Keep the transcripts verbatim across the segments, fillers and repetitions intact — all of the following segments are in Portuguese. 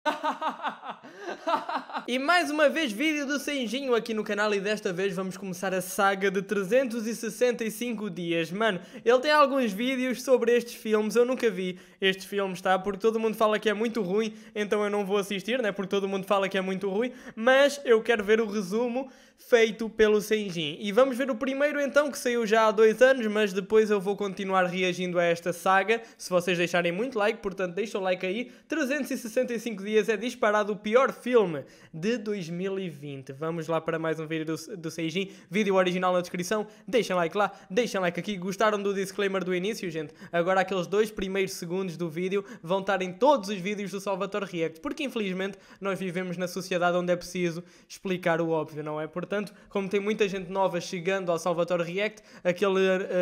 E mais uma vez vídeo do Senjinho aqui no canal e desta vez vamos começar a saga de trezentos e sessenta e cinco dias. Mano, ele tem alguns vídeos sobre estes filmes, eu nunca vi estes filmes, tá? Porque todo mundo fala que é muito ruim, então eu não vou assistir, né? Porque todo mundo fala que é muito ruim, mas eu quero ver o resumo feito pelo Senjin. E vamos ver o primeiro então, que saiu já há dois anos, mas depois eu vou continuar reagindo a esta saga, se vocês deixarem muito like, portanto deixa o like aí. trezentos e sessenta e cinco dias é disparado o pior filme de dois mil e vinte. Vamos lá para mais um vídeo do, do Senjin, vídeo original na descrição, deixem like lá, deixem like aqui. Gostaram do disclaimer do início, gente? Agora aqueles dois primeiros segundos do vídeo vão estar em todos os vídeos do Salvatore React, porque infelizmente nós vivemos na sociedade onde é preciso explicar o óbvio, não é? Portanto, como tem muita gente nova chegando ao Salvatore React, aquele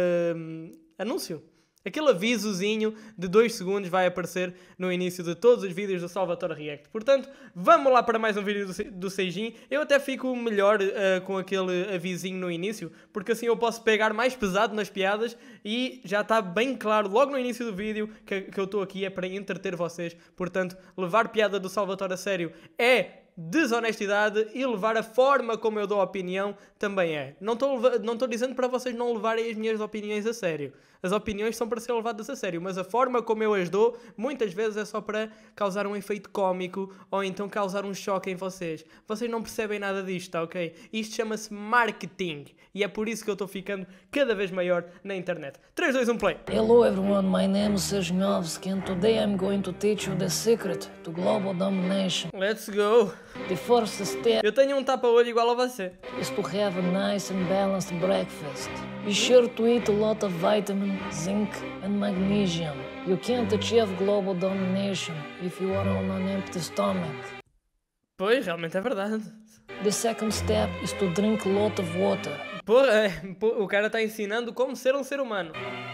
uh, anúncio, aquele avisozinho de dois segundos vai aparecer no início de todos os vídeos do Salvatore React. Portanto, vamos lá para mais um vídeo do, do Senjin. Eu até fico melhor uh, com aquele avisinho no início, porque assim eu posso pegar mais pesado nas piadas e já está bem claro logo no início do vídeo que, que eu estou aqui é para entreter vocês. Portanto, levar piada do Salvatore a sério é desonestidade e levar a forma como eu dou a opinião também é. Não estou não estou dizendo para vocês não levarem as minhas opiniões a sério. As opiniões são para ser levadas a sério, mas a forma como eu as dou muitas vezes é só para causar um efeito cómico ou então causar um choque em vocês. Vocês não percebem nada disto, tá ok? Isto chama-se marketing e é por isso que eu estou ficando cada vez maior na internet. três, dois, um, play! Hello everyone, my name is Sejnovski and today I'm going to teach you the secret to global domination. Let's go! The first step Eu tenho um tapa-olho igual a você. is to have a nice and balanced breakfast. Be sure to eat a lot of vitamin, zinc and magnesium. You can't achieve global domination if you are on an empty stomach. Pois, realmente é verdade. The second step is to drink a lot of water. Porra, é, pô, o cara está ensinando como ser um ser humano.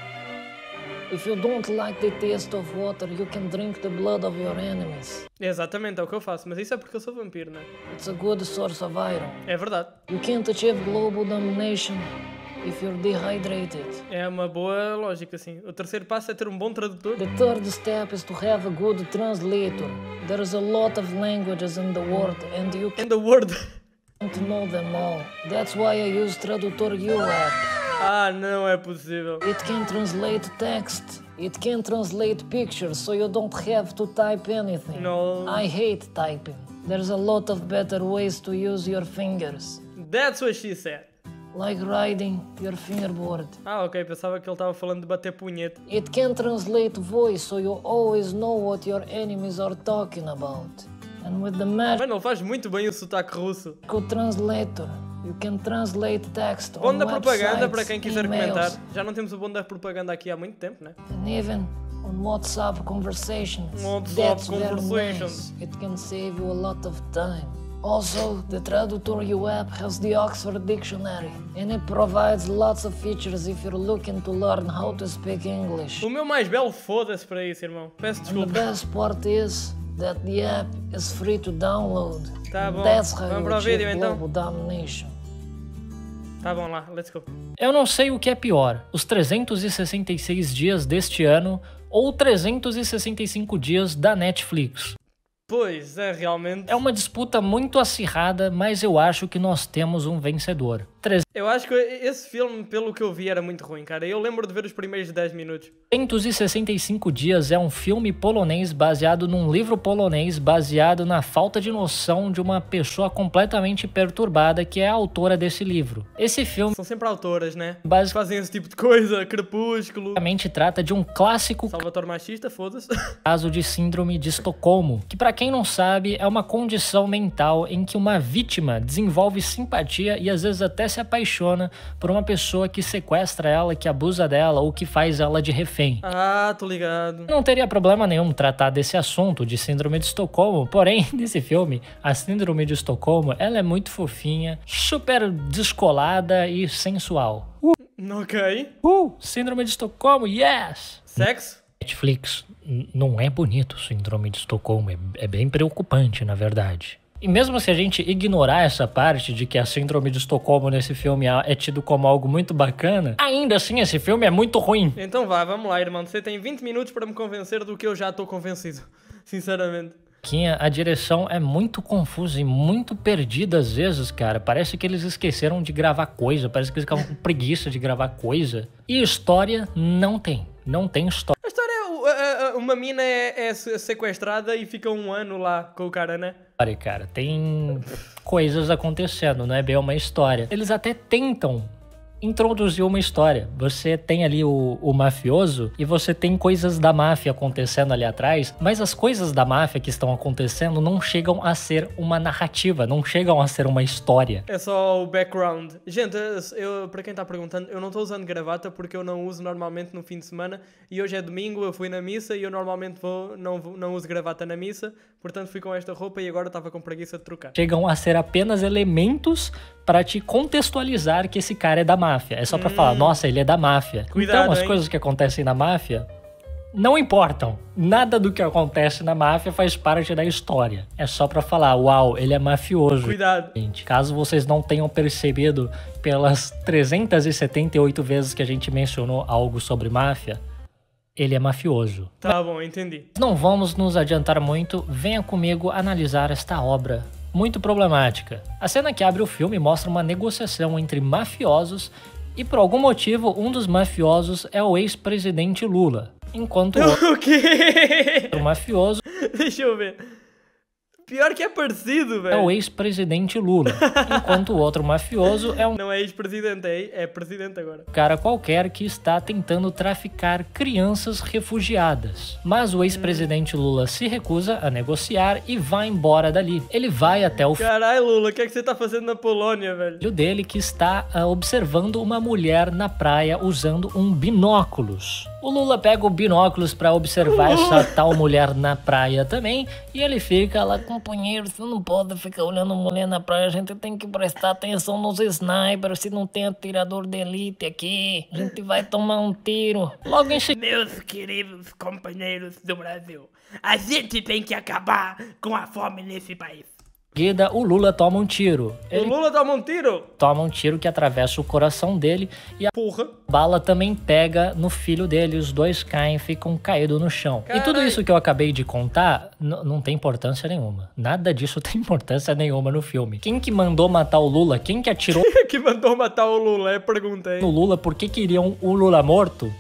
If you don't like the taste of water, you can drink the blood of your enemies. Exatamente, é o que eu faço, mas isso é porque eu sou vampiro, né? It's a good source of iron. É verdade. You can't achieve global domination if you're dehydrated. É uma boa lógica, sim. O terceiro passo é ter um bom tradutor. The third step is to have a good translator. There's a lot of languages in the world and you In the word. can't know them all. That's why I use Tradutor U app. Ah, não é possível. It can translate text. It can translate pictures, so you don't have to type anything. No. I hate typing. There's a lot of better ways to use your fingers. That's what she said. Like riding your fingerboard. Ah, ok, pensava que ele estava falando de bater punheta. It can translate voice, so you always know what your enemies are talking about. And with the magic Mano, ele faz muito bem o sotaque russo. translator, you can translate text Bom on da propaganda websites, para quem quiser emails, comentar. Já não temos o bom da propaganda aqui há muito tempo, né? and even on WhatsApp conversations. WhatsApp That's very conversations. nice. It can save you a lot of time. Also, the Tradutor U app has the Oxford Dictionary, and it provides lots of features if you're looking to learn how to speak English. O meu mais belo foda-se para isso, irmão. Peço And the desculpa. best part is that the app is free to download. Tá bom. That's how Vamos you para o achieve vídeo, então. global domination. Tá bom lá, let's go. Eu não sei o que é pior, os trezentos e sessenta e seis dias deste ano ou trezentos e sessenta e cinco dias da Netflix. Pois é, realmente. É uma disputa muito acirrada, mas eu acho que nós temos um vencedor. Eu acho que esse filme, pelo que eu vi, era muito ruim, cara. Eu lembro de ver os primeiros dez minutos. trezentos e sessenta e cinco dias é um filme polonês baseado num livro polonês baseado na falta de noção de uma pessoa completamente perturbada que é a autora desse livro. Esse filme São sempre autoras, né? basicamente Fazem esse tipo de coisa. Crepúsculo. trata de um clássico Salvatore machista, foda-se. caso de síndrome de Estocolmo, que para quem não sabe é uma condição mental em que uma vítima desenvolve simpatia e às vezes até se apaixona por uma pessoa que sequestra ela, que abusa dela ou que faz ela de refém. Ah, tô ligado. Não teria problema nenhum tratar desse assunto de síndrome de Estocolmo, porém, nesse filme, a síndrome de Estocolmo, ela é muito fofinha, super descolada e sensual. Uh, Ok. uh, síndrome de Estocolmo, yes! Sexo? Netflix, n- não é bonito síndrome de Estocolmo, é, é bem preocupante, na verdade. E mesmo se a gente ignorar essa parte de que a síndrome de Estocolmo nesse filme é tido como algo muito bacana, ainda assim esse filme é muito ruim. Então vá, vamos lá, irmão. Você tem vinte minutos para me convencer do que eu já estou convencido. Sinceramente. Que a direção é muito confusa e muito perdida às vezes, cara. Parece que eles esqueceram de gravar coisa, parece que eles ficavam com preguiça de gravar coisa. E história não tem, não tem história. A história é, uma mina é, é sequestrada e fica um ano lá com o cara, né? Olha, cara, tem coisas acontecendo, não é bem uma história. Eles até tentam introduzir uma história. Você tem ali o, o mafioso e você tem coisas da máfia acontecendo ali atrás, mas as coisas da máfia que estão acontecendo não chegam a ser uma narrativa, não chegam a ser uma história. É só o background. Gente, eu, para quem está perguntando, eu não estou usando gravata porque eu não uso normalmente no fim de semana e hoje é domingo, eu fui na missa e eu normalmente vou, não, não uso gravata na missa, portanto fui com esta roupa e agora estava com preguiça de trocar. Chegam a ser apenas elementos para te contextualizar que esse cara é da máfia. É só pra hum. falar, nossa, ele é da máfia. Cuidado, então, as hein? coisas que acontecem na máfia não importam. Nada do que acontece na máfia faz parte da história. É só pra falar, uau, ele é mafioso. Cuidado. Gente, caso vocês não tenham percebido pelas trezentas e setenta e oito vezes que a gente mencionou algo sobre máfia, ele é mafioso. Tá bom, entendi. Não vamos nos adiantar muito, venha comigo analisar esta obra muito problemática. A cena que abre o filme mostra uma negociação entre mafiosos e por algum motivo um dos mafiosos é o ex-presidente Lula, enquanto o outro O quê? mafioso Deixa eu ver. Pior que é parecido, velho. é o ex-presidente Lula, enquanto o outro mafioso é um Não é ex-presidente, é, é presidente agora. cara qualquer que está tentando traficar crianças refugiadas. Mas o ex-presidente Lula se recusa a negociar e vai embora dali. Ele vai até o Caralho, Lula, o que é que você tá fazendo na Polônia, velho? filho dele que está uh, observando uma mulher na praia usando um binóculos. O Lula pega o binóculos para observar essa tal mulher na praia também e ele fica lá, companheiro, você não pode ficar olhando mulher na praia, a gente tem que prestar atenção nos snipers, se não tem atirador de elite aqui, a gente vai tomar um tiro. Logo em seguida, Meus queridos companheiros do Brasil, a gente tem que acabar com a fome nesse país. o Lula toma um tiro. Ele O Lula toma um tiro? toma um tiro que atravessa o coração dele e a Porra. bala também pega no filho dele, os dois caem, ficam caídos no chão. Carai. E tudo isso que eu acabei de contar n- não tem importância nenhuma. Nada disso tem importância nenhuma no filme. Quem que mandou matar o Lula? Quem que atirou Que mandou matar o Lula? É pergunta, hein? no Lula? Por que queriam o Lula morto?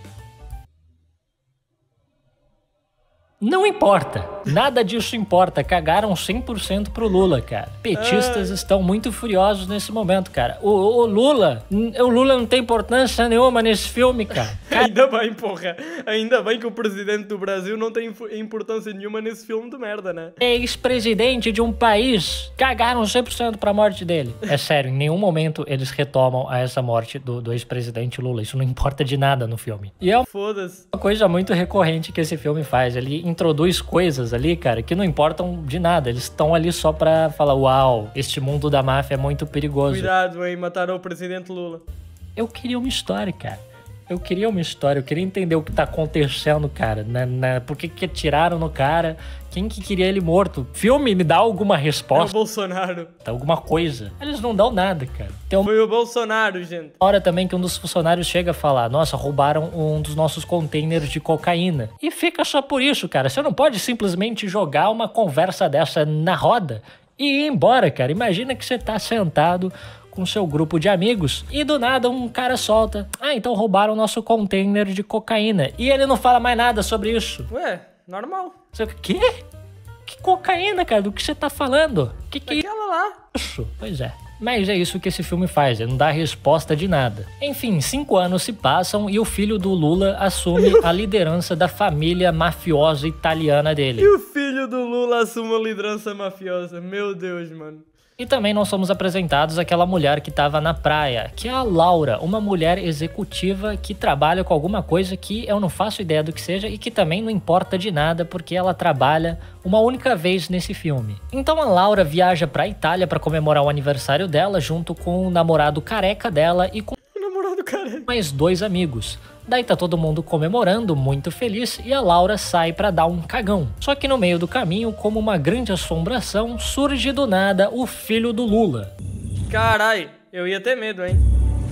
Não importa. Nada disso importa. Cagaram cem por cento pro Lula, cara. Petistas Ah. estão muito furiosos nesse momento, cara. O, o Lula... O Lula não tem importância nenhuma nesse filme, cara. Ainda bem, porra. Ainda bem que o presidente do Brasil não tem info- importância nenhuma nesse filme de merda, né? Ex-presidente de um país, cagaram cem por cento pra morte dele. É sério, em nenhum momento eles retomam a essa morte do, do ex-presidente Lula. Isso não importa de nada no filme. E é uma Foda-se. coisa muito recorrente que esse filme faz. Ele introduz coisas ali, cara, que não importam de nada. Eles estão ali só pra falar, uau, este mundo da máfia é muito perigoso. Cuidado, hein? Mataram o presidente Lula. Eu queria uma história, cara. Eu queria uma história, eu queria entender o que tá acontecendo, cara. Na, na, por que que atiraram no cara? Quem que queria ele morto? Filme me dá alguma É o resposta, Bolsonaro. alguma coisa. Eles não dão nada, cara. Tem uma Foi o Bolsonaro, gente. hora também que um dos funcionários chega a falar, nossa, roubaram um dos nossos containers de cocaína. E fica só por isso, cara. Você não pode simplesmente jogar uma conversa dessa na roda e ir embora, cara. Imagina que você tá sentado com seu grupo de amigos e do nada um cara solta, ah, então roubaram o nosso container de cocaína. E ele não fala mais nada sobre isso. Ué, normal. Você, quê? Que cocaína, cara? Do que você tá falando? Que que é Aquela lá. isso? Pois é. Mas é isso que esse filme faz, ele não dá resposta de nada. Enfim, cinco anos se passam e o filho do Lula assume a liderança da família mafiosa italiana dele. E o filho do Lula assume a liderança mafiosa. Meu Deus, mano. E também nós somos apresentados àquela mulher que estava na praia, que é a Laura, uma mulher executiva que trabalha com alguma coisa que eu não faço ideia do que seja e que também não importa de nada porque ela trabalha uma única vez nesse filme. Então a Laura viaja para a Itália para comemorar o aniversário dela junto com o namorado careca dela e com O namorado cara. mais dois amigos. Daí tá todo mundo comemorando, muito feliz, e a Laura sai pra dar um cagão. Só que no meio do caminho, como uma grande assombração, surge do nada o filho do Lula. Carai, eu ia ter medo, hein?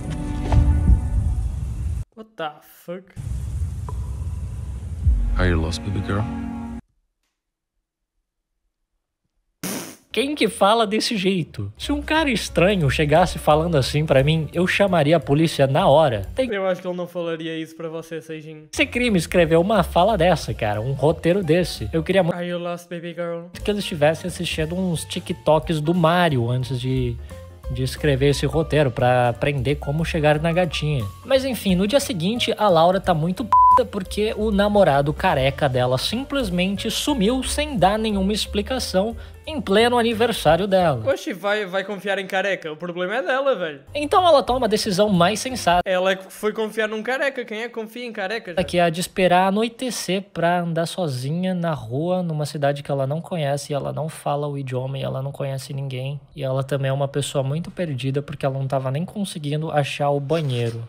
What the fuck? Are you lost, baby girl? Quem que fala desse jeito? Se um cara estranho chegasse falando assim pra mim, eu chamaria a polícia na hora. Tem Eu acho que ele não falaria isso pra você, Seijinho. que ser crime escrever uma fala dessa, cara. Um roteiro desse. Eu queria muito Are you lost, baby girl? que eles estivessem assistindo uns TikToks do Mario antes de, de escrever esse roteiro pra aprender como chegar na gatinha. Mas enfim, no dia seguinte, a Laura tá muito p*** porque o namorado careca dela simplesmente sumiu sem dar nenhuma explicação em pleno aniversário dela. Oxi, vai, vai confiar em careca. O problema é dela, velho. Então ela toma a decisão mais sensata, Ela é que foi confiar num careca. Quem é que confia em careca? já? que é a de esperar anoitecer pra andar sozinha na rua, numa cidade que ela não conhece, e ela não fala o idioma, e ela não conhece ninguém. E ela também é uma pessoa muito perdida, porque ela não tava nem conseguindo achar o banheiro.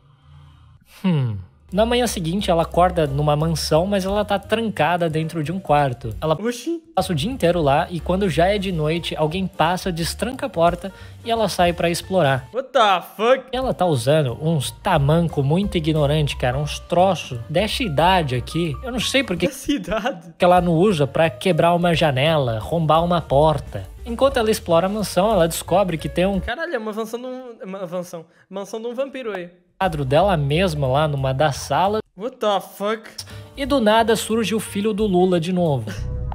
Hum... Na manhã seguinte, ela acorda numa mansão, mas ela tá trancada dentro de um quarto. Ela Oxi. passa o dia inteiro lá e quando já é de noite, alguém passa, destranca a porta e ela sai pra explorar. What the fuck? Ela tá usando uns tamanco muito ignorante, cara, uns troços dessa idade aqui. Eu não sei por que Que cidade? que ela não usa pra quebrar uma janela, arrombar uma porta. Enquanto ela explora a mansão, ela descobre que tem um Caralho, é uma mansão de um... Uma mansão. Mansão de um vampiro aí. quadro dela mesma lá numa das salas What the fuck? e do nada surge o filho do Lula de novo.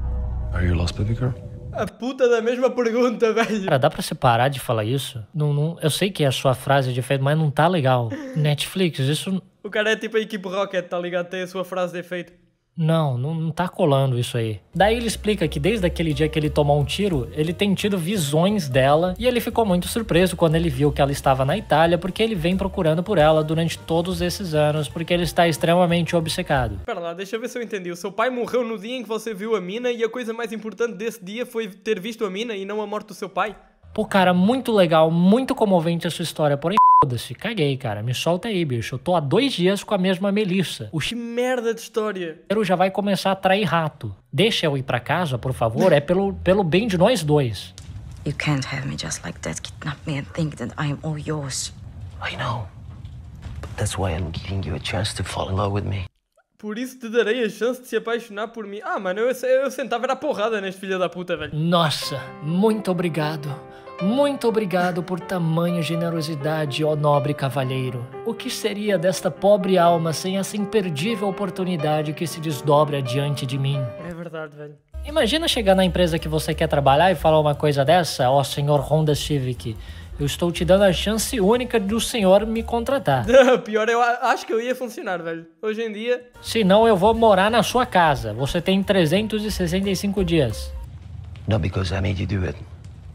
Are you lost, baby girl? A puta da mesma pergunta, velho. Cara, dá pra você parar de falar isso? Não, não, eu sei que é a sua frase de efeito, mas não tá legal. Netflix, isso... O cara é tipo a equipe Rocket, tá ligado? Tem a sua frase de efeito. Não, não, não tá colando isso aí. Daí ele explica que desde aquele dia que ele tomou um tiro, ele tem tido visões dela e ele ficou muito surpreso quando ele viu que ela estava na Itália, porque ele vem procurando por ela durante todos esses anos, porque ele está extremamente obcecado. Pera lá, deixa eu ver se eu entendi. O seu pai morreu no dia em que você viu a mina e a coisa mais importante desse dia foi ter visto a mina e não a morte do seu pai? Pô, cara, muito legal, muito comovente a sua história, porém foda-se, caguei, cara, me solta aí, bicho. Eu tô há dois dias com a mesma Melissa. O Que merda de história. cheiro já vai começar a atrair rato. Deixa eu ir pra casa, por favor, é pelo, pelo bem de nós dois. You can't have me just like that, kidnap me and think that I am all yours. I know. But that's why I'm giving you a chance to fall in love with me. Por isso te darei a chance de se apaixonar por mim. Ah, mano, eu, eu sentava era porrada neste filho da puta, velho. Nossa, muito obrigado. Muito obrigado por tamanha generosidade, ó nobre cavalheiro. O que seria desta pobre alma sem essa imperdível oportunidade que se desdobra diante de mim? É verdade, velho. Imagina chegar na empresa que você quer trabalhar e falar uma coisa dessa, ó senhor Honda Civic. Eu estou te dando a chance única do senhor me contratar. Pior, eu a- acho que eu ia funcionar, velho. Hoje em dia... Senão eu vou morar na sua casa. Você tem trezentos e sessenta e cinco dias. Not because I made you do it.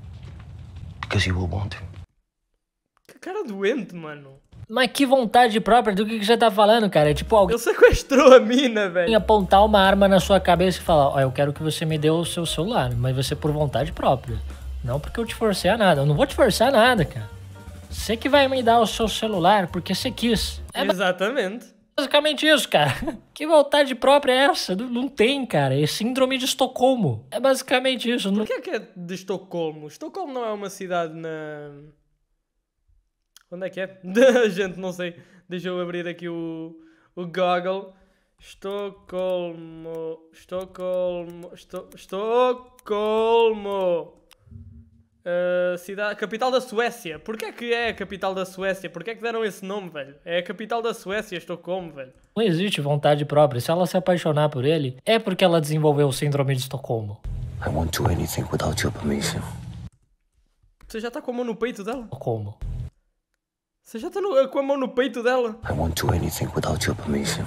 Because you will want to. Que cara doente, mano. Mas que vontade própria, do que que você tá falando, cara? É tipo alguém Ele sequestrou a mina, velho. apontar uma arma na sua cabeça e falar, ó, eu quero que você me dê o seu celular, mas você por vontade própria. Não porque eu te forcei a nada. Eu não vou te forçar a nada, cara. Você que vai me dar o seu celular porque você quis. É Exatamente. basicamente isso, cara. Que vontade própria é essa? Não, não tem, cara. É síndrome de Estocolmo. É basicamente isso. Não... Por que é que é de Estocolmo? Estocolmo não é uma cidade na... Onde é que é? Gente, não sei. Deixa eu abrir aqui o, o Google. Estocolmo... Estocolmo... Esto... Estocolmo... Uh, cidade, capital da Suécia. Porquê é que é a capital da Suécia? Porquê é que deram esse nome, velho? É a capital da Suécia, Estocolmo, velho. Não existe vontade própria. Se ela se apaixonar por ele, é porque ela desenvolveu o síndrome de Estocolmo. I won't do anything without your permission. Você já tá com a mão no peito dela? Estocolmo. Você já tá no- com a mão no peito dela? I won't do anything without your permission.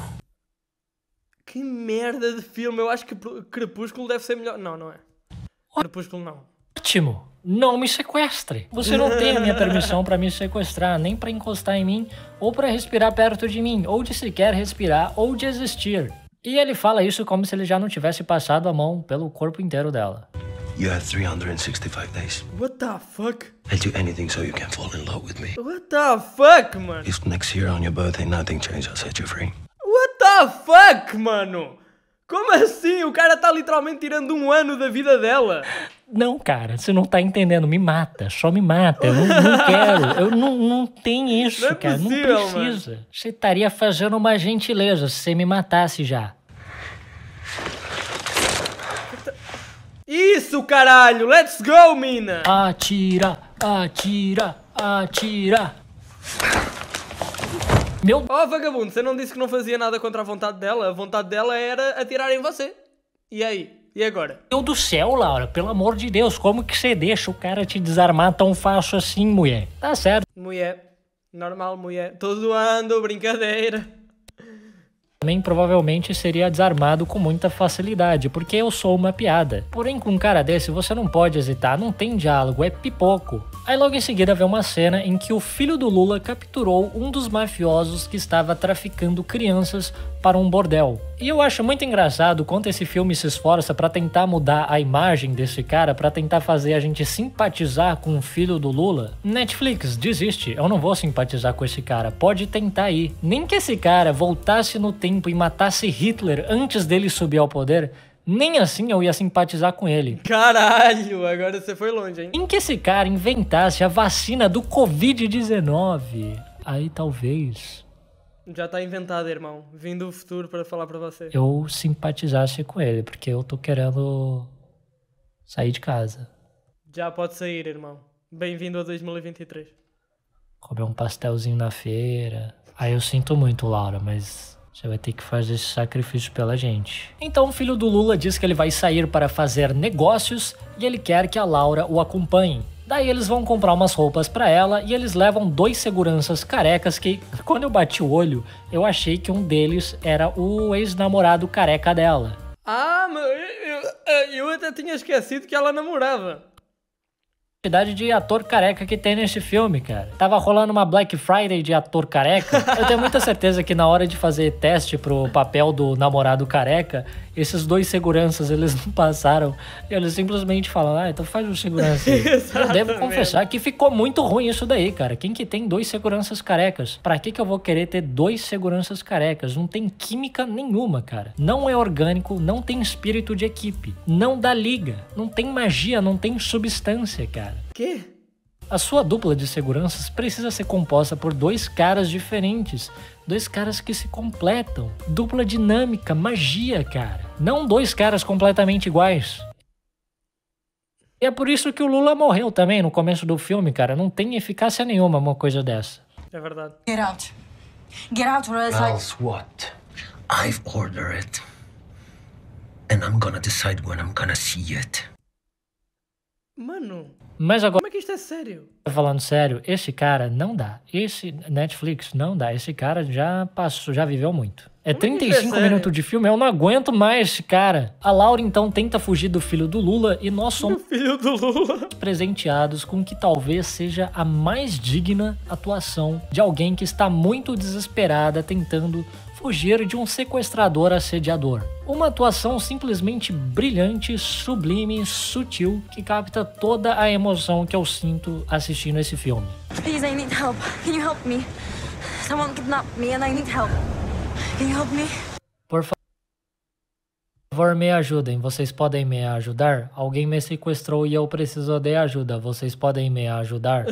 Que merda de filme. Eu acho que Crepúsculo deve ser melhor. Não, não é. Crepúsculo não. Ótimo! Não me sequestre! Você não tem a minha permissão pra me sequestrar, nem pra encostar em mim, ou pra respirar perto de mim, ou de sequer respirar, ou de existir. E ele fala isso como se ele já não tivesse passado a mão pelo corpo inteiro dela. You have three hundred sixty-five days. What the fuck? I'll do anything so you can fall in love with me. What the fuck, mano? If next year on your birthday nothing changes, I'll set you free. What the fuck, mano? Como assim? O cara tá literalmente tirando um ano da vida dela. Não, cara, você não tá entendendo. Me mata, só me mata. Eu não, não quero. Eu não, não tem isso, Não é cara. possível, Não precisa. Você estaria fazendo uma gentileza se você me matasse já. Isso, caralho! Let's go, mina! Atira, atira, atira. Meu... Oh, vagabundo, você não disse que não fazia nada contra a vontade dela? A vontade dela era atirar em você. E aí? E agora? Deus do céu, Laura, pelo amor de Deus, como que você deixa o cara te desarmar tão fácil assim, mulher? Tá certo. Mulher. Normal, mulher. Tô zoando, brincadeira. Também provavelmente seria desarmado com muita facilidade, porque eu sou uma piada. Porém, com um cara desse, você não pode hesitar, não tem diálogo, é pipoco. Aí logo em seguida vem uma cena em que o filho do Lula capturou um dos mafiosos que estava traficando crianças para um bordel. E eu acho muito engraçado quanto esse filme se esforça para tentar mudar a imagem desse cara, para tentar fazer a gente simpatizar com o filho do Lula. Netflix, desiste, eu não vou simpatizar com esse cara, pode tentar aí. Nem que esse cara voltasse no tempo e matasse Hitler antes dele subir ao poder, nem assim eu ia simpatizar com ele. Caralho, agora você foi longe, hein? Nem que esse cara inventasse a vacina do covid dezenove, aí talvez... Já tá inventado, irmão. Vim do futuro para falar para você. Eu simpatizasse com ele, porque eu tô querendo sair de casa. Já pode sair, irmão. Bem-vindo a dois mil e vinte e três. Comer um pastelzinho na feira. Aí eu sinto muito, Laura, mas você vai ter que fazer esse sacrifício pela gente. Então o filho do Lula diz que ele vai sair para fazer negócios e ele quer que a Laura o acompanhe. Daí eles vão comprar umas roupas pra ela e eles levam dois seguranças carecas que, quando eu bati o olho, eu achei que um deles era o ex-namorado careca dela. Ah, mas eu, eu, eu até tinha esquecido que ela namorava. Quantidade de ator careca que tem nesse filme, cara. Tava rolando uma Black Friday de ator careca. Eu tenho muita certeza que na hora de fazer teste pro papel do namorado careca, esses dois seguranças, eles não passaram. E eles simplesmente falam, ah, então faz o segurança aí. Eu devo confessar que ficou muito ruim isso daí, cara. Quem que tem dois seguranças carecas? Pra que que eu vou querer ter dois seguranças carecas? Não tem química nenhuma, cara. Não é orgânico, não tem espírito de equipe. Não dá liga. Não tem magia, não tem substância, cara. Quê? A sua dupla de seguranças precisa ser composta por dois caras diferentes. Dois caras que se completam. Dupla dinâmica, magia, cara. Não dois caras completamente iguais. E é por isso que o Lula morreu também no começo do filme, cara. Não tem eficácia nenhuma uma coisa dessa. É verdade. Get out. Get out or else I... Else what? I've ordered it. And I'm gonna decide when I'm gonna see it. Mano, Mas agora, como é que isto é sério? falando sério, esse cara não dá. Esse Netflix não dá. Esse cara já passou, já viveu muito. É Como é que trinta e isso é cinco sério? minutos de filme, eu não aguento mais esse cara. A Laura então tenta fugir do filho do Lula e nós somos Filho do Lula. presenteados com o que talvez seja a mais digna atuação de alguém que está muito desesperada tentando fugir de um sequestrador assediador. Uma atuação simplesmente brilhante, sublime, sutil, que capta toda a emoção que eu sinto assistindo esse filme. Please, I need help. Can you help me? Someone kidnapped me and I need help. Can you help me? Por fa- favor, me ajudem. Vocês podem me ajudar? Alguém me sequestrou e eu preciso de ajuda. Vocês podem me ajudar?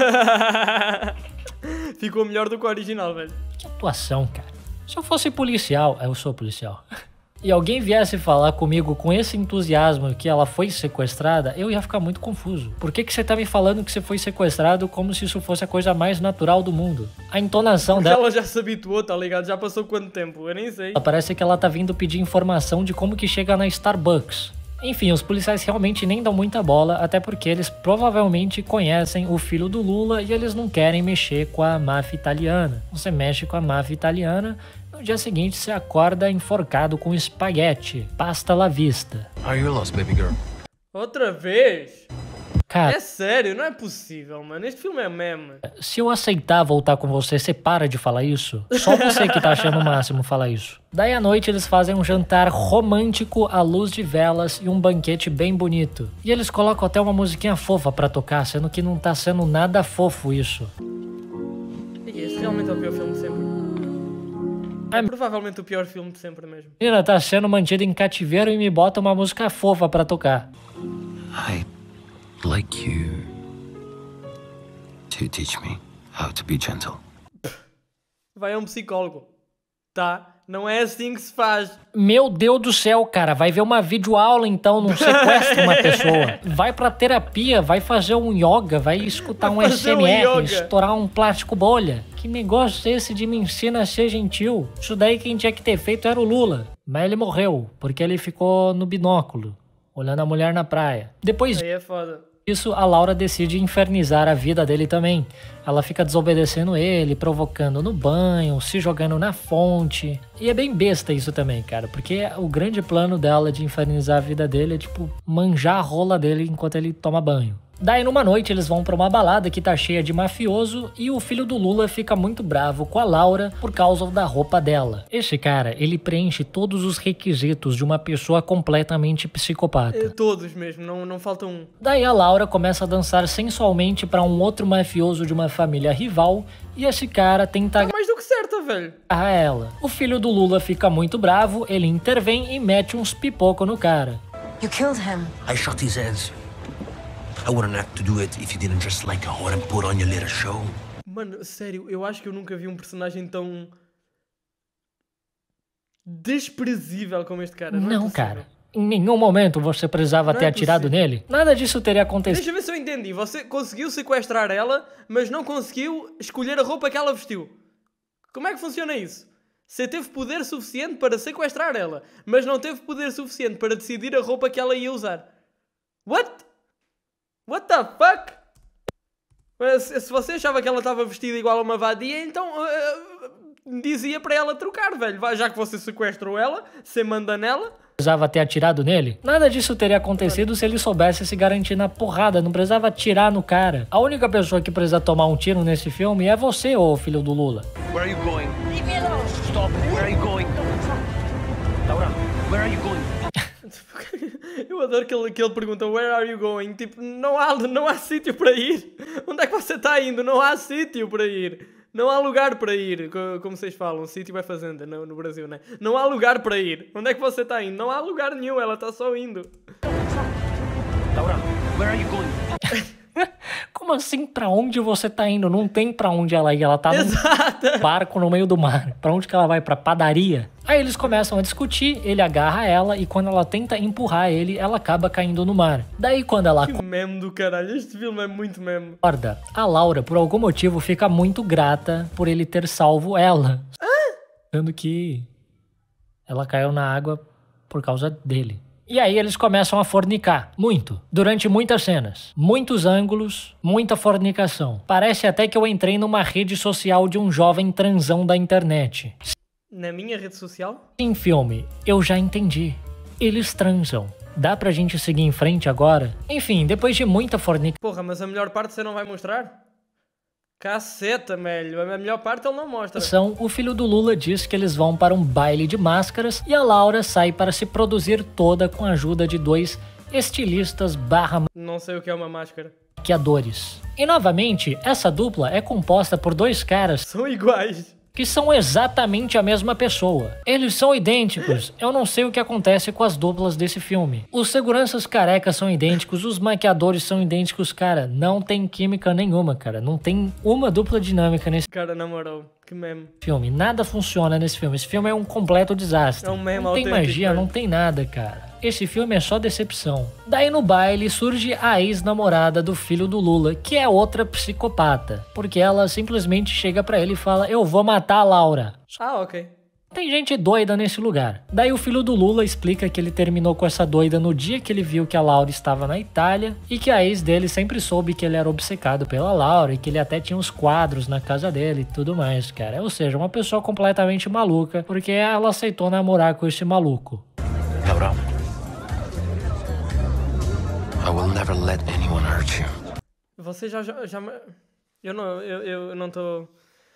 Ficou melhor do que o original, velho. Que atuação, cara. Se eu fosse policial, eu sou policial, e alguém viesse falar comigo com esse entusiasmo que ela foi sequestrada, eu ia ficar muito confuso. Por que que você tá me falando que você foi sequestrado como se isso fosse a coisa mais natural do mundo? A entonação dela Ela já se habituou, tá ligado? Já passou quanto tempo? Eu nem sei. parece que ela tá vindo pedir informação de como que chega na Starbucks. Enfim, os policiais realmente nem dão muita bola, até porque eles provavelmente conhecem o filho do Lula e eles não querem mexer com a máfia italiana. Você mexe com a máfia italiana, no dia seguinte você acorda enforcado com espaguete, pasta la vista. Are you lost, baby girl? Outra vez? Cara, É sério, não é possível, mano. Este filme é meme. se eu aceitar voltar com você, você para de falar isso? Só você que tá achando o máximo falar isso. Daí à noite eles fazem um jantar romântico à luz de velas e um banquete bem bonito. E eles colocam até uma musiquinha fofa pra tocar, sendo que não tá sendo nada fofo isso. E este realmente é o pior filme de sempre. É provavelmente o pior filme de sempre mesmo. A menina tá sendo mantida em cativeiro e me bota uma música fofa pra tocar. I'd like you to teach me how to be gentle. Vai a um psicólogo. Tá? Não é assim que se faz. Meu Deus do céu, cara. Vai ver uma videoaula, então. Não sequestra uma pessoa. Vai pra terapia, vai fazer um yoga, vai escutar um S M R, um estourar um plástico bolha. Que negócio é esse de me ensina a ser gentil? Isso daí quem tinha que ter feito era o Lula. Mas ele morreu, porque ele ficou no binóculo, olhando a mulher na praia. Depois Aí é foda. disso, a Laura decide infernizar a vida dele também. Ela fica desobedecendo ele, provocando no banho, se jogando na fonte. E é bem besta isso também, cara, porque o grande plano dela de infernizar a vida dele é, tipo, manjar a rola dele enquanto ele toma banho. Daí numa noite eles vão pra uma balada que tá cheia de mafioso e o filho do Lula fica muito bravo com a Laura por causa da roupa dela. Esse cara, ele preenche todos os requisitos de uma pessoa completamente psicopata. É, todos mesmo, não, não falta um. Daí a Laura começa a dançar sensualmente pra um outro mafioso de uma família rival e esse cara tenta Tá mais do que certa, velho. agarrar ela. O filho do Lula fica muito bravo, ele intervém e mete uns pipoco no cara. You killed him. I shot his heads. I wouldn't have to do it if you didn't dress like a whore and put on your little show. Mano, sério, eu acho que eu nunca vi um personagem tão desprezível como este cara. Não, Não, é possível. cara. Em nenhum momento você precisava Não ter é atirado possível. nele. Nada disso teria acontecido. Deixa eu ver se eu entendi. Você conseguiu sequestrar ela, mas não conseguiu escolher a roupa que ela vestiu. Como é que funciona isso? Você teve poder suficiente para sequestrar ela, mas não teve poder suficiente para decidir a roupa que ela ia usar. What? What the fuck? Mas se você achava que ela estava vestida igual a uma vadia, então uh, dizia para ela trocar, velho. Já que você sequestrou ela, você manda nela. Precisava ter atirado nele? Nada disso teria acontecido se ele soubesse se garantir na porrada, não precisava atirar no cara. A única pessoa que precisa tomar um tiro nesse filme é você, ô filho do Lula. Where are you going? Leave me alone. Stop. Where are you going? Laura, where are you going? Eu adoro que ele, que ele pergunta Where are you going? Tipo, não há, não há sítio para ir. Onde é que você está indo? Não há sítio para ir. Não há lugar para ir. Como vocês falam, sítio é fazenda no, no Brasil, né? Não há lugar para ir. Onde é que você está indo? Não há lugar nenhum, ela está só indo. Laura, where are you going? Como assim, pra onde você tá indo? Não tem pra onde ela ir, ela tá Exato. num barco no meio do mar. Pra onde que ela vai? Pra padaria? Aí eles começam a discutir, ele agarra ela e quando ela tenta empurrar ele, ela acaba caindo no mar. Daí quando ela Que meme do caralho, este filme é muito meme. acorda, a Laura, por algum motivo, fica muito grata por ele ter salvo ela. Sendo que ela caiu na água por causa dele. E aí eles começam a fornicar, muito, durante muitas cenas, muitos ângulos, muita fornicação. Parece até que eu entrei numa rede social de um jovem transão da internet. Na minha rede social? Em filme, eu já entendi. Eles transam. Dá pra gente seguir em frente agora? Enfim, depois de muita fornicação... Porra, mas a melhor parte você não vai mostrar? Caceta, velho. A melhor parte ele não mostra. O filho do Lula diz que eles vão para um baile de máscaras e a Laura sai para se produzir toda com a ajuda de dois estilistas barra Não sei o que é uma máscara. maquiadores. E novamente, essa dupla é composta por dois caras São iguais. que são exatamente a mesma pessoa. Eles são idênticos. Eu não sei o que acontece com as duplas desse filme. Os seguranças carecas são idênticos, os maquiadores são idênticos, cara. Não tem química nenhuma, cara. Não tem uma dupla dinâmica nesse Cara, namorou. Que meme. filme. Nada funciona nesse filme. Esse filme é um completo desastre. É um meme não tem autêntico, magia, velho. não tem nada, cara. Esse filme é só decepção. Daí no baile surge a ex-namorada do filho do Lula, que é outra psicopata. Porque ela simplesmente chega pra ele e fala, eu vou matar a Laura. Ah, ok. Tem gente doida nesse lugar. Daí o filho do Lula explica que ele terminou com essa doida no dia que ele viu que a Laura estava na Itália e que a ex dele sempre soube que ele era obcecado pela Laura e que ele até tinha uns quadros na casa dele e tudo mais, cara. Ou seja, uma pessoa completamente maluca porque ela aceitou namorar com esse maluco. Laura, I will never let anyone hurt you. Você já... já, já eu não... Eu, eu não tô...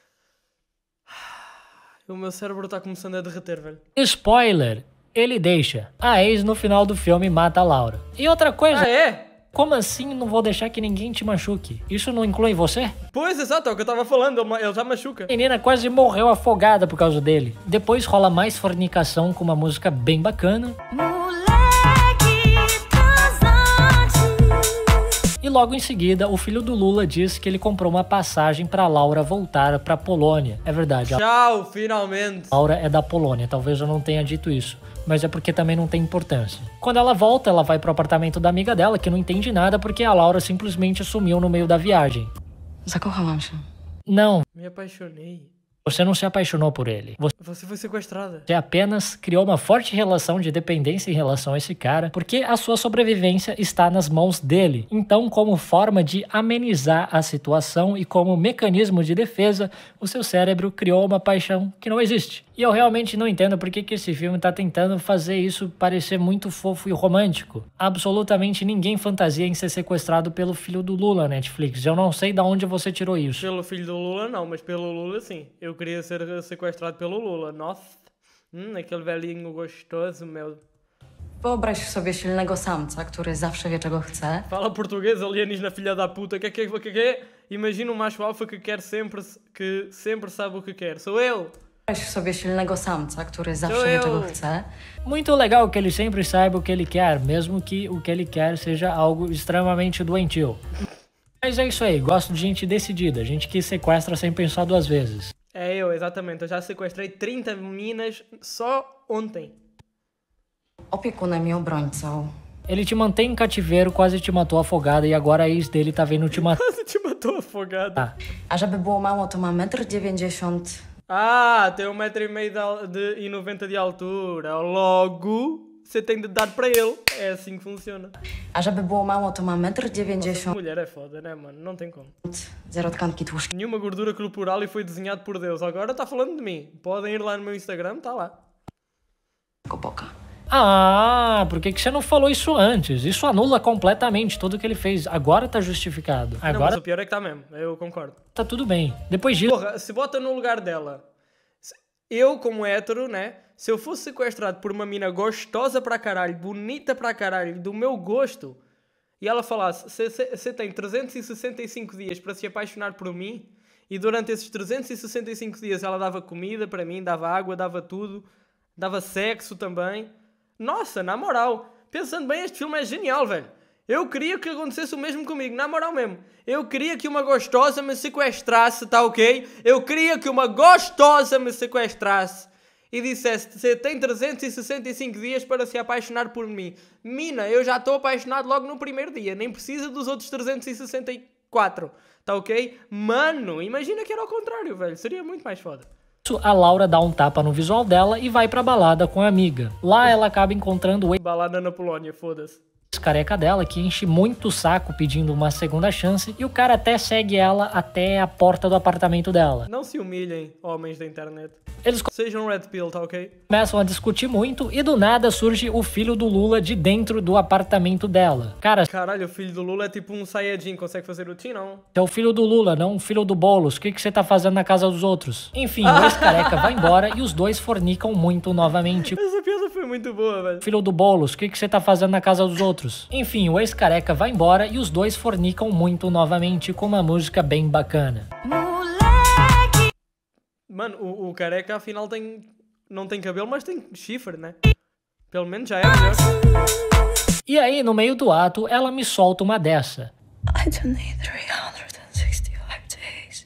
O meu cérebro tá começando a derreter, velho. Spoiler! Ele deixa. A ex no final do filme mata a Laura. E outra coisa... Ah, é? Como assim não vou deixar que ninguém te machuque? Isso não inclui você? Pois, exato, é o que eu tava falando. Ele já machuca. A menina quase morreu afogada por causa dele. Depois rola mais fornicação com uma música bem bacana. E E logo em seguida, o filho do Lula diz que ele comprou uma passagem pra Laura voltar pra Polônia. É verdade. Tchau, finalmente. A Laura é da Polônia, talvez eu não tenha dito isso, mas é porque também não tem importância. Quando ela volta, ela vai pro apartamento da amiga dela, que não entende nada porque a Laura simplesmente sumiu no meio da viagem. Zakochałam się. Não, Me apaixonei. você não se apaixonou por ele. Você foi sequestrada. Você apenas criou uma forte relação de dependência em relação a esse cara, porque a sua sobrevivência está nas mãos dele. Então, como forma de amenizar a situação e como mecanismo de defesa, o seu cérebro criou uma paixão que não existe. E eu realmente não entendo por que que esse filme tá tentando fazer isso parecer muito fofo e romântico. Absolutamente ninguém fantasia em ser sequestrado pelo filho do Lula, Netflix. Eu não sei de onde você tirou isso. Pelo filho do Lula não, mas pelo Lula sim. Eu queria ser sequestrado pelo Lula. Nossa, hum, aquele velhinho gostoso, meu. Wyobraź sobie silnego samca, który zawsze wie, czego chce. Fala português, alienígena filha da puta. Que é que é que é? Imagina um macho alfa que quer sempre, que sempre sabe o que quer. Sou eu. Wyobraź sobie silnego samca, który Sou zawsze wie, eu. czego chce. Muito legal que ele sempre saiba o que ele quer, mesmo que o que ele quer seja algo extremamente doentio. Mas é isso aí, gosto de gente decidida, gente que sequestra sem pensar duas vezes. É eu, exatamente. Eu já sequestrei trinta meninas só ontem. Opiekunem i obrońcą. Ele te mantém em cativeiro, quase te matou afogada e agora a ex dele tá vindo te matar. Quase te matou afogada. A żeby było mało, to ma metr dziewięćdziesiąt. Ah, tem um metro e meio de, al- de, e noventa de altura. Logo, você tem de dar para ele. É assim que funciona. A żeby było mało, to ma metr Essa dziewięćdziesiąt. mulher é foda, né, mano? Não tem como. Zero tkanki tłuszczowej. Nenhuma gordura corporal e foi desenhado por Deus. Agora está falando de mim. Podem ir lá no meu Instagram, está lá. Boka. Ah, por que que você não falou isso antes? Isso anula completamente tudo que ele fez. Agora tá justificado. Não, mas Agora o pior é que está mesmo. Eu concordo. tá tudo bem. Depois disso, Porra, se bota no lugar dela. Se- Eu, como hétero, né? Se eu fosse sequestrado por uma mina gostosa pra caralho, bonita pra caralho, do meu gosto, e ela falasse: você tem trezentos e sessenta e cinco dias para se apaixonar por mim, e durante esses trezentos e sessenta e cinco dias ela dava comida para mim, dava água, dava tudo, dava sexo também. Nossa, na moral, pensando bem, este filme é genial, velho. Eu queria que acontecesse o mesmo comigo, na moral mesmo. Eu queria que uma gostosa me sequestrasse, tá ok? Eu queria que uma gostosa me sequestrasse e dissesse: você tem trezentos e sessenta e cinco dias para se apaixonar por mim. Mina, eu já estou apaixonado logo no primeiro dia, nem precisa dos outros trezentos e sessenta e quatro, tá ok? Mano, imagina que era ao contrário, velho. Seria muito mais foda. a Laura dá um tapa no visual dela e vai pra balada com a amiga. Lá ela acaba encontrando o Balada na Polônia, foda-se. ex-careca dela, que enche muito o saco pedindo uma segunda chance, e o cara até segue ela até a porta do apartamento dela. Não se humilhem, homens da internet. Eles Sejam red pill, tá ok? começam a discutir muito e do nada surge o filho do Lula de dentro do apartamento dela. Cara, Caralho, o filho do Lula é tipo um Saiyajin, consegue fazer o Ti, não? é o filho do Lula, não o filho do Boulos. O que que você tá fazendo na casa dos outros? Enfim, o ex-careca vai embora e os dois fornicam muito novamente. Essa piada foi muito boa, velho. Filho do Boulos, o que que você tá fazendo na casa dos outros? Enfim, o ex-careca vai embora e os dois fornicam muito novamente com uma música bem bacana. Mano, o, o careca afinal tem... Não tem cabelo, mas tem chifre, né? Pelo menos já é melhor. E aí, no meio do ato, ela me solta uma dessa. I don't need three hundred sixty-five days.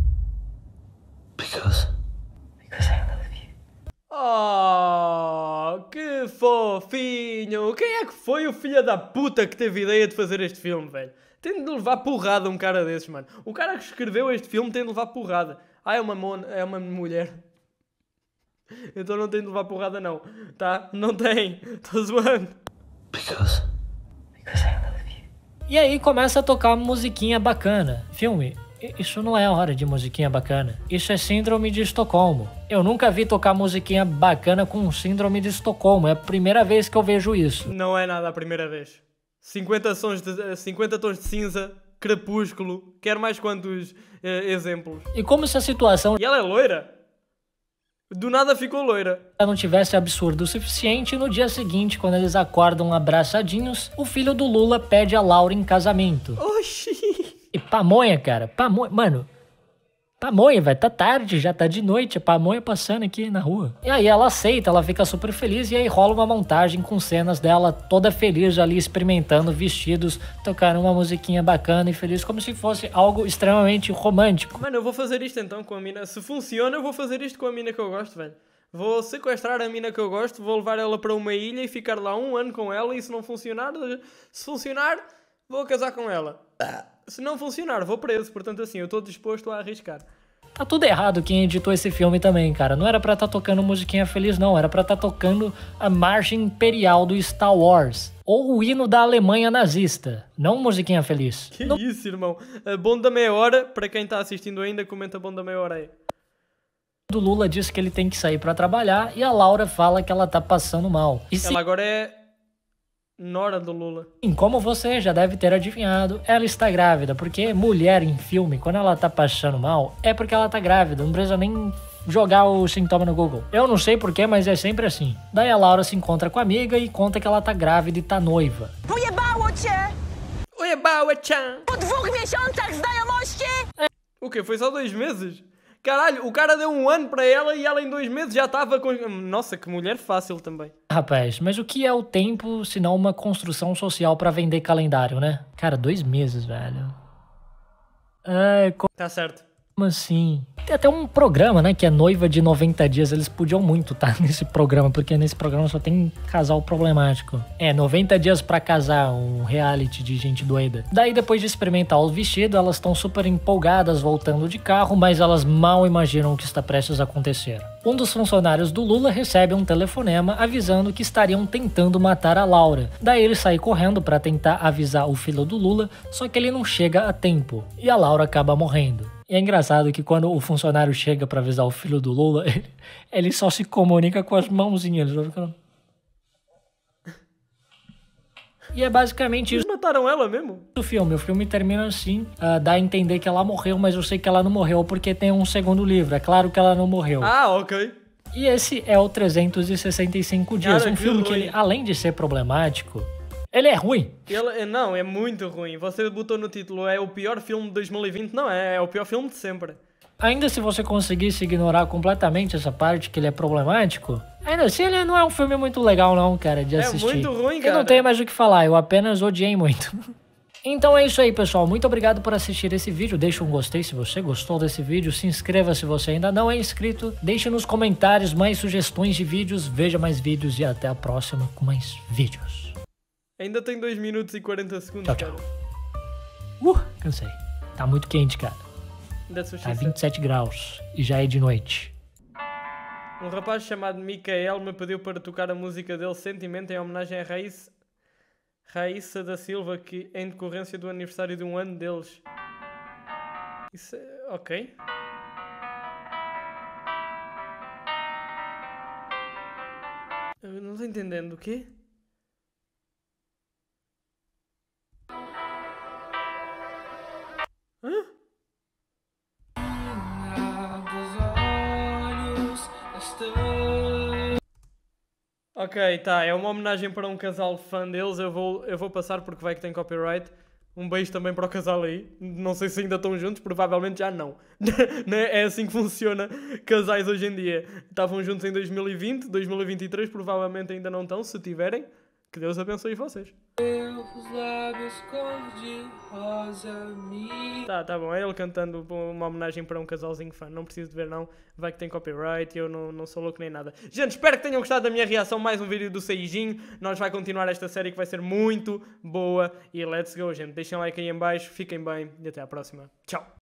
Because Because I love you. Oh, que fofinho! Quem é que foi o filho da puta que teve ideia de fazer este filme, velho? Tem de levar porrada um cara desses, mano. O cara que escreveu este filme tem de levar porrada. Ah, é uma, mon... é uma mulher. Então não tem de levar porrada não, tá? Não tem. Tô zoando. because Because I love you. E aí começa a tocar musiquinha bacana. Filme, i- isso não é hora de musiquinha bacana. Isso é síndrome de Estocolmo. Eu nunca vi tocar musiquinha bacana com síndrome de Estocolmo. É a primeira vez que eu vejo isso. Não é nada a primeira vez. cinquenta, sons de, cinquenta tons de cinza, crepúsculo. Quero mais quantos eh, exemplos. E como se a situação E ela é loira? Do nada ficou loira. já não tivesse absurdo o suficiente, no dia seguinte, quando eles acordam abraçadinhos, o filho do Lula pede a Laura em casamento. Oxi! E pamonha, cara, pamonha. Mano, Pamonha, vai, tá tarde, já tá de noite, a pamonha passando aqui na rua. E aí ela aceita, ela fica super feliz e aí rola uma montagem com cenas dela toda feliz ali experimentando vestidos, tocando uma musiquinha bacana e feliz, como se fosse algo extremamente romântico. Mano, eu vou fazer isto então com a mina. Se funciona, eu vou fazer isto com a mina que eu gosto, velho. Vou sequestrar a mina que eu gosto, vou levar ela para uma ilha e ficar lá um ano com ela e se não funcionar, se funcionar, vou casar com ela. Se não funcionar, vou preso. Portanto, assim, eu estou disposto a arriscar. Tá tudo errado quem editou esse filme também, cara. Não era pra tá tocando musiquinha feliz, não. Era pra tá tocando a marcha imperial do Star Wars. Ou o hino da Alemanha nazista. Não musiquinha feliz. Que no... isso, irmão. A bom da meia hora, para quem está assistindo ainda, comenta bom da meia hora aí. O Lula diz que ele tem que sair pra trabalhar e a Laura fala que ela tá passando mal. E se... Ela agora é nora do Lula. Sim, como você já deve ter adivinhado, ela está grávida, porque mulher em filme, quando ela tá passando mal, é porque ela tá grávida, não precisa nem jogar o sintoma no Google. Eu não sei porquê, mas é sempre assim. Daí a Laura se encontra com a amiga e conta que ela tá grávida e tá noiva. Ujebała-chan! O quê? Foi só dois meses? Caralho, o cara deu um ano para ela e ela em dois meses já estava com... Nossa, que mulher fácil também. Rapaz, mas o que é o tempo se não uma construção social pra vender calendário, né? Cara, dois meses, velho. É, como Tá certo. assim? Tem até um programa, né, que é Noiva de noventa dias. Eles podiam muito estar nesse programa, porque nesse programa só tem casal problemático. É, noventa dias pra casar, um reality de gente doida. Daí, depois de experimentar o vestido, elas estão super empolgadas voltando de carro, mas elas mal imaginam o que está prestes a acontecer. Um dos funcionários do Lula recebe um telefonema avisando que estariam tentando matar a Laura. Daí ele sai correndo para tentar avisar o filho do Lula, só que ele não chega a tempo. E a Laura acaba morrendo. E é engraçado que quando o funcionário chega pra avisar o filho do Lula, ele, ele só se comunica com as mãozinhas. Ele fica... E é basicamente isso. Eles mataram ela mesmo? O filme, o filme termina assim, uh, dá a entender que ela morreu, mas eu sei que ela não morreu porque tem um segundo livro. É claro que ela não morreu. Ah, ok. E esse é o trezentos e sessenta e cinco dias, Cara, um que filme que ruim. ele, além de ser problemático, ele é ruim. Ele, não, é muito ruim. Você botou no título, é o pior filme de dois mil e vinte. Não, é, é o pior filme de sempre. Ainda se você conseguisse ignorar completamente essa parte que ele é problemático, ainda assim ele não é um filme muito legal não, cara, de É assistir. muito ruim, Eu cara. não tenho mais o que falar, eu apenas odiei muito. Então é isso aí, pessoal. Muito obrigado por assistir esse vídeo. Deixa um gostei se você gostou desse vídeo. Se inscreva se você ainda não é inscrito. Deixe nos comentários mais sugestões de vídeos. Veja mais vídeos e até a próxima com mais vídeos. Ainda tem dois minutos e quarenta segundos, Tchau, tchau. cara. Uh, cansei. Tá muito quente, cara. That's what she Tá said. vinte e sete graus e já é de noite. Um rapaz chamado Micael me pediu para tocar a música dele Sentimento em homenagem a Raíssa, Raíssa da Silva, que em decorrência do aniversário de um ano deles. Isso é... ok. Eu não estou entendendo o quê? Hã? Ok, tá, é uma homenagem para um casal fã deles, eu vou, eu vou passar porque vai que tem copyright. Um beijo também para o casal aí, não sei se ainda estão juntos, provavelmente já não. É assim que funciona casais hoje em dia. Estavam juntos em dois mil e vinte, dois mil e vinte e três, provavelmente ainda não estão, se tiverem. Que Deus abençoe vocês. Tá, tá bom, é ele cantando uma homenagem para um casalzinho fã. Não preciso de ver não, vai que tem copyright, eu não, não sou louco nem nada. Gente, espero que tenham gostado da minha reação, mais um vídeo do Seijinho. Nós vai continuar esta série que vai ser muito boa. E let's go, gente. Deixem like aí em baixo, fiquem bem e até à próxima. Tchau.